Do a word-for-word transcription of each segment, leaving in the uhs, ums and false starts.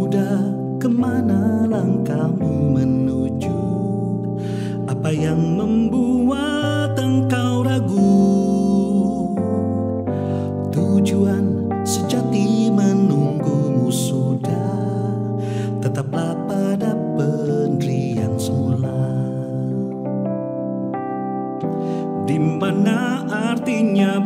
Pemuda, kemana langkahmu menuju? Apa yang membuat engkau ragu? Tujuan sejati menunggumu sudah, tetaplah pada pendirian semula. Di mana artinya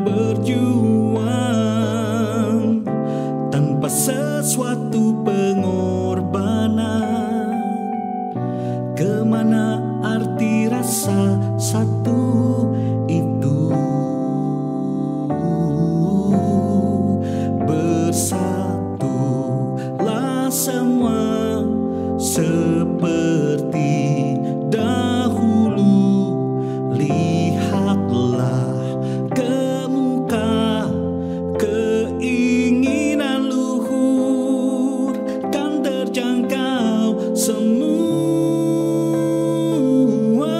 berjuang tanpa sesuatu pengorbanan? Kemana arti rasa satu itu? Bersatulah semua seperti dahulu. Lihatlah ke muka, keinginan luhur kan terjangkau semua.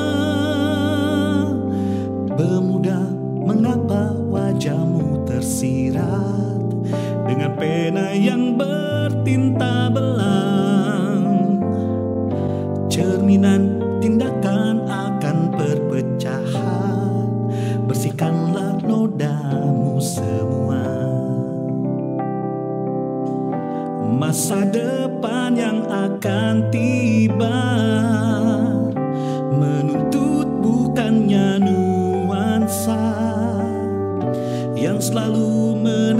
Pemuda, mengapa wajahmu tersirat dengan pena yang bertinta belang? Cerminan tindakan akan perpecahan. Bersihkanlah nodamu semua. Masa depan yang akan tiba menuntut bukannya nuansa yang selalu men